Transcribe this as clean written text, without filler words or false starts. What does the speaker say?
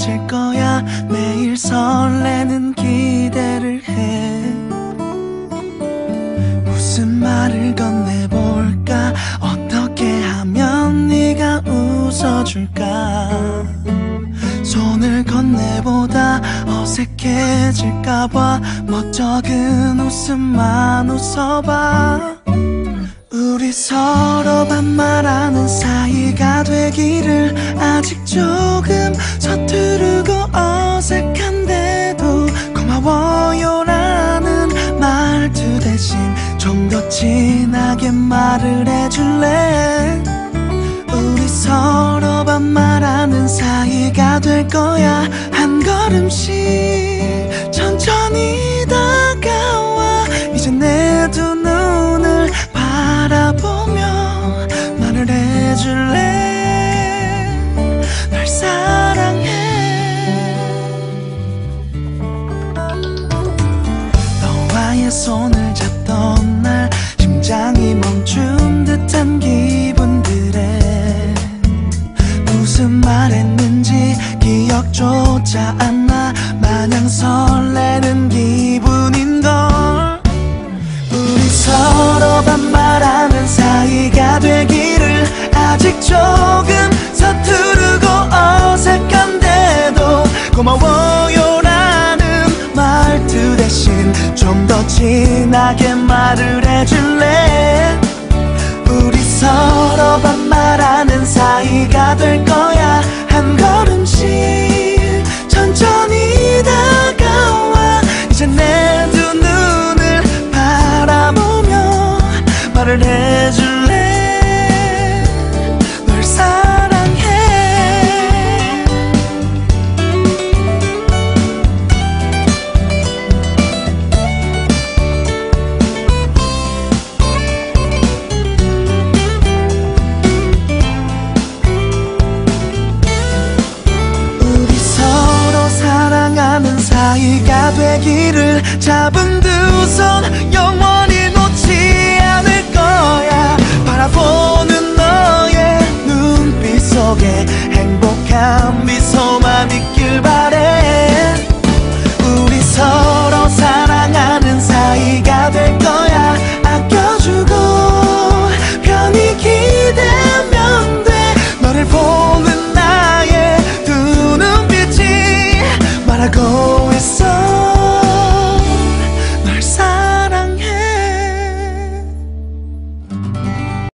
익숙해질 거야. 매일 설레는 기대를 해. 무슨 말을 건네볼까? 어떻게 하면 네가 웃어줄까? 손을 건네보다 어색해질까봐 멋쩍은 웃음만 웃어봐. 우리 서로 반말하는 사이가 되기를. 아직 조금 서투르고 어색한데도 고마워요라는 말투 대신 좀 더 진하게 말을 해줄래? 우리 서로 반말하는 사이가 될 거야. 한 걸음씩 천천히 다가와. 이제 내 두 눈을 바라보며 말을 해줄래? 널 사랑해. 너와의 손을 잡던 날 심장이 멈춘 듯한 기분들에 무슨 말했는지 기억조차 안 나. 마냥 설레는 기분인걸. 우리 서로 반말하는 사이가 되기를. 아직 조금 서투르고 어색한데도 고마워요라는 말투 대신 좀 더 진하게 말을 해줄래? 우리 서로 반말하는 사이가 될 거야. 한 걸음씩 천천히 다가와. 이제 내 두 눈을 바라보며 말을 해줄래? 널 사랑해. 우리 서로 사랑하는 사이가 되기를. 잡은 두 손 영원히 놓지 않을 거야. 바라보는 너의 눈빛 속에 행복한 미소